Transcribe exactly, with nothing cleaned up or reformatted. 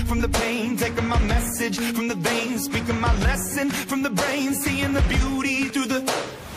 from the pain, taking my message from the veins, speaking my lesson from the brain, seeing the beauty through the